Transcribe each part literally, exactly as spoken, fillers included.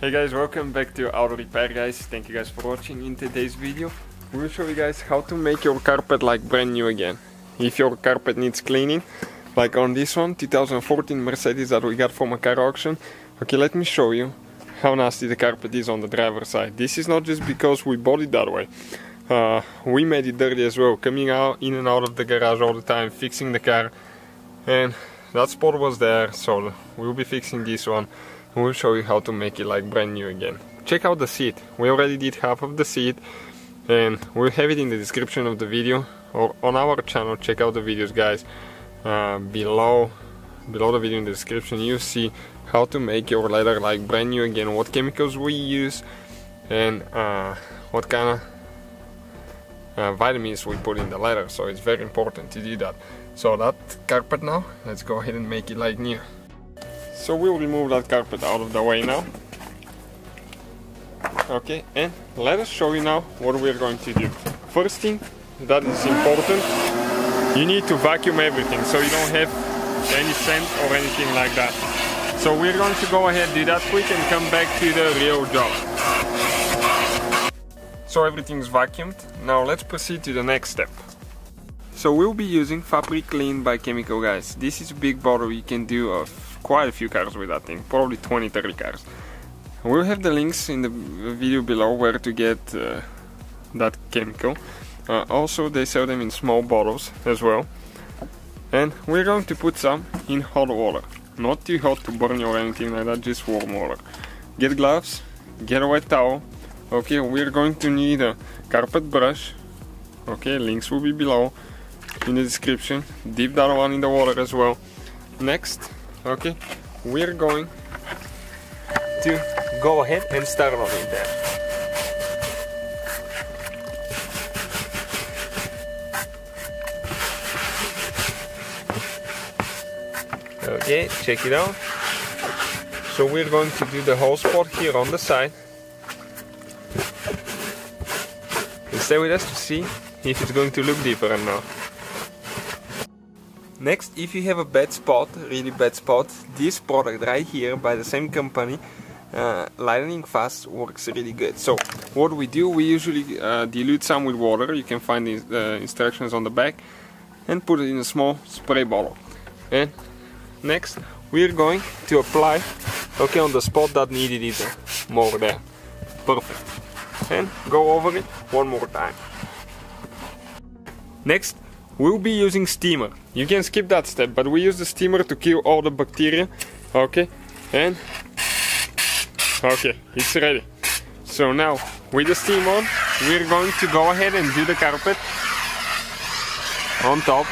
Hey guys, welcome back to Auto Repair guys. Thank you guys for watching. In today's video we will show you guys how to make your carpet like brand new again. If your carpet needs cleaning, like on this one, two thousand fourteen Mercedes that we got from a car auction. Okay, let me show you how nasty the carpet is on the driver's side. This is not just because we bought it that way. Uh, we made it dirty as well, coming out in and out of the garage all the time, fixing the car, and that spot was there, so we'll be fixing this one. We'll show you how to make it like brand new again. Check out the seat. We already did half of the seat and we'll have it in the description of the video or on our channel. Check out the videos guys. Uh, below below the video in the description you see how to make your leather like brand new again, what chemicals we use and uh, what kind of uh, vitamins we put in the leather. So it's very important to do that. So that carpet now, let's go ahead and make it like new. So we'll remove that carpet out of the way now. Okay, and let us show you now what we're going to do. First thing that is important, you need to vacuum everything so you don't have any scent or anything like that. So we're going to go ahead, do that quick and come back to the real job. So everything's vacuumed. Now let's proceed to the next step. So we'll be using Fabric Clean by Chemical guys. This is a big bottle, you can do of quite a few cars with that thing, probably twenty thirty cars. We'll have the links in the video below where to get uh, that chemical. Uh, also they sell them in small bottles as well. And we're going to put some in hot water. Not too hot to burn you or anything like that, just warm water. Get gloves, get a wet towel. Okay, we're going to need a carpet brush. Okay, links will be below in the description. Dip that one in the water as well. Next, okay, we're going to go ahead and start on it there. Okay, check it out. So we're going to do the whole spot here on the side. And stay with us to see if it's going to look different now. Next, if you have a bad spot, really bad spot, this product right here by the same company, uh, Lightning Fast, works really good. So what we do, we usually uh, dilute some with water. You can find the uh, instructions on the back and put it in a small spray bottle. And next we're going to apply, okay, on the spot that needed it more there. Perfect. And go over it one more time. Next, we'll be using steamer. You can skip that step, but we use the steamer to kill all the bacteria. Okay, and okay, it's ready. So now, with the steam on, we're going to go ahead and do the carpet on top.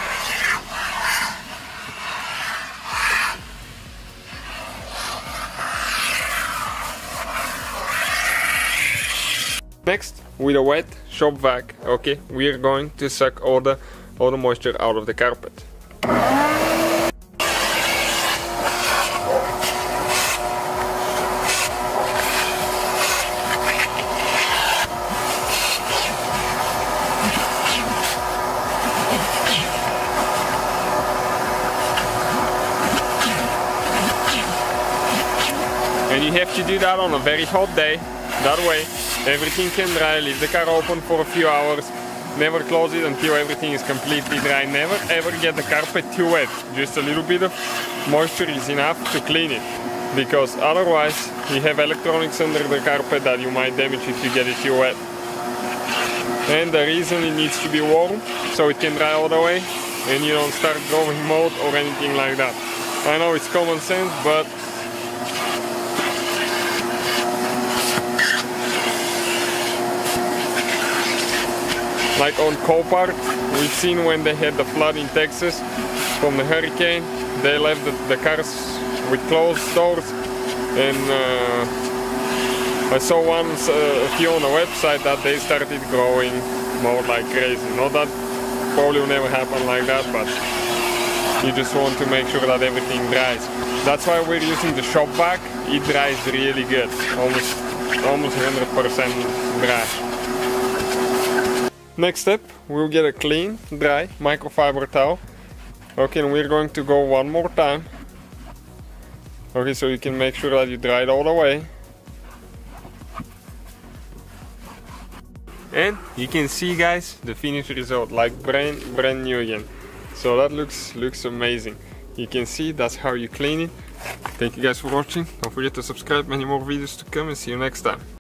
Next, with a wet shop vac, okay, we're going to suck all the all the moisture out of the carpet. And you have to do that on a very hot day, that way everything can dry. Leave the car open for a few hours. Never close it until everything is completely dry. Never ever get the carpet too wet. Just a little bit of moisture is enough to clean it. Because otherwise you have electronics under the carpet that you might damage if you get it too wet. And the reason it needs to be warm, so it can dry all the way and you don't start growing mold or anything like that. I know it's common sense, but like on Copart, we've seen when they had the flood in Texas from the hurricane, they left the, the cars with closed doors, and uh, I saw once uh, a few on the website that they started growing more like crazy. Not that probably will never happen like that, but you just want to make sure that everything dries. That's why we're using the shop vac. It dries really good, almost almost one hundred percent dry. Next step, we'll get a clean, dry microfiber towel. Okay, and we're going to go one more time. Okay, so you can make sure that you dry it all the way. And you can see, guys, the finished result, like brand brand new again. So that looks looks amazing. You can see that's how you clean it. Thank you guys for watching. Don't forget to subscribe, many more videos to come, and see you next time.